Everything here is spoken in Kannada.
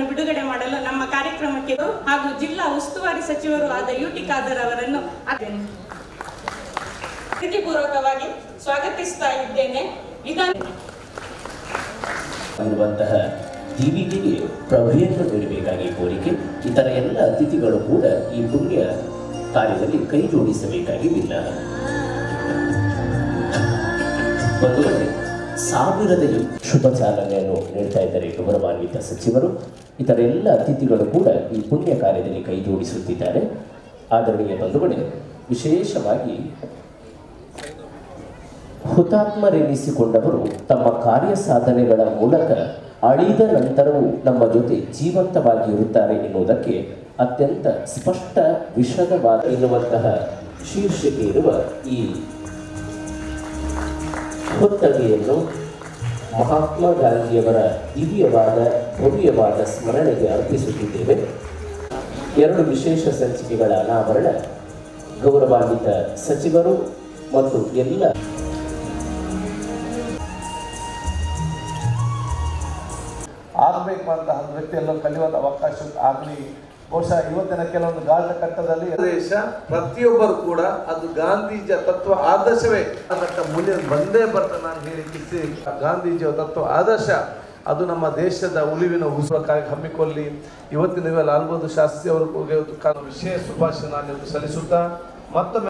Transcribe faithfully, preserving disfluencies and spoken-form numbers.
ಬಿಡುಗಡೆ ಮಾಡಲು ನಮ್ಮ ಕಾರ್ಯಕ್ರಮಕ್ಕೆ ಹಾಗೂ ಜಿಲ್ಲಾ ಉಸ್ತುವಾರಿ ಸಚಿವರು ಆದ ಯುಟಿ ಖಾದರ್ ಅವರನ್ನು ಪ್ರೀತಿಪೂರ್ವಕವಾಗಿ ಸ್ವಾಗತಿಸ್ತಾ ಇದ್ದೇನೆ. ಇರುವಂತಹ ದೀವಿಗೆಗೆ ಪ್ರಭೆಯನ್ನು ನೀಡಬೇಕಾಗಿ ಕೋರಿಕೆ. ಇತರ ಎಲ್ಲ ಅತಿಥಿಗಳು ಕೂಡ ಈ ಪುಣ್ಯ ಕಾರ್ಯದಲ್ಲಿ ಕೈ ಜೋಡಿಸಬೇಕಾಗಿ ಇಲ್ಲ. ಒಂದು ವೇಳೆ ಸಾವಿರದ ಶುಭ ಚಾಲನೆಯನ್ನು ನೀಡ್ತಾ ಇದ್ದಾರೆ ಗೌರವಾನ್ವಿತ ಸಚಿವರು. ಇತರ ಎಲ್ಲ ಅತಿಥಿಗಳು ಕೂಡ ಈ ಪುಣ್ಯ ಕಾರ್ಯದಲ್ಲಿ ಕೈ ಜೋಡಿಸುತ್ತಿದ್ದಾರೆ. ಆದರಣೀಯ ಬಂಧುಗಳೇ, ವಿಶೇಷವಾಗಿ ಹುತಾತ್ಮರೆನಿಸಿಕೊಂಡವರು ತಮ್ಮ ಕಾರ್ಯ ಸಾಧನೆಗಳ ಮೂಲಕ ಅಳಿದ ನಂತರವೂ ನಮ್ಮ ಜೊತೆ ಜೀವಂತವಾಗಿ ಇರುತ್ತಾರೆ ಎನ್ನುವುದಕ್ಕೆ ಅತ್ಯಂತ ಸ್ಪಷ್ಟ ವಿಷದವಾದ ಇರುವಂತಹ ಶೀರ್ಷಿಕೆ ಇರುವ ಈ ಹೊತ್ತಗೆಯನ್ನು ಮಹಾತ್ಮ ಗಾಂಧಿಯವರ ದಿವ್ಯವಾದ ಭವ್ಯವಾದ ಸ್ಮರಣೆಗೆ ಅರ್ಪಿಸುತ್ತಿದ್ದೇವೆ. ಎರಡು ವಿಶೇಷ ಸಂಚಿಕೆಗಳ ಅನಾವರಣ ಗೌರವಾನ್ವಿತ ಸಚಿವರು ಮತ್ತು ಎಲ್ಲ ಆಗಬೇಕು ಅಂತ ವ್ಯಕ್ತಿಯೆಲ್ಲ ಕಲಿಯುವಂಥ ಅವಕಾಶ ಆಗಲಿ. ಬಹುಶಃ ಇವತ್ತಿನ ಕೆಲವೊಂದು ಗಾಢ ಕಟ್ಟದಲ್ಲಿ ದೇಶ ಪ್ರತಿಯೊಬ್ಬರು ಕೂಡ ಅದು ಗಾಂಧೀಜಿಯ ತತ್ವ ಆದರ್ಶವೇ ಅದಕ್ಕೆ ಮುಂದೆ ಬಂದೇ ಬರ್ತಾರೆ. ನಾನು ಹೇಳಿಕ್ಕೆ ಗಾಂಧೀಜಿಯ ತತ್ವ ಆದರ್ಶ ಅದು ನಮ್ಮ ದೇಶದ ಉಳಿವಿನ ಉತ್ಸವಕ್ಕಾಗಿ ಹಮ್ಮಿಕೊಳ್ಳಿ. ಇವತ್ತಿನ ಲಾಲ್ ಬಹದ್ದೂರ್ ಶಾಸ್ತ್ರಿ ಅವರು ವಿಶೇಷ ಶುಭಾಶಯ ನಾನು ಸಲ್ಲಿಸುತ್ತಾ ಮತ್ತೊಮ್ಮೆ